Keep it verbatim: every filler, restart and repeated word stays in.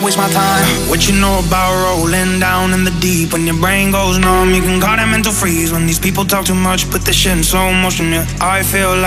Waste my time. What you know about rolling down in the deep? When your brain goes numb, you can call it mental freeze. When these people talk too much, put this shit in slow motion. Yeah, I feel like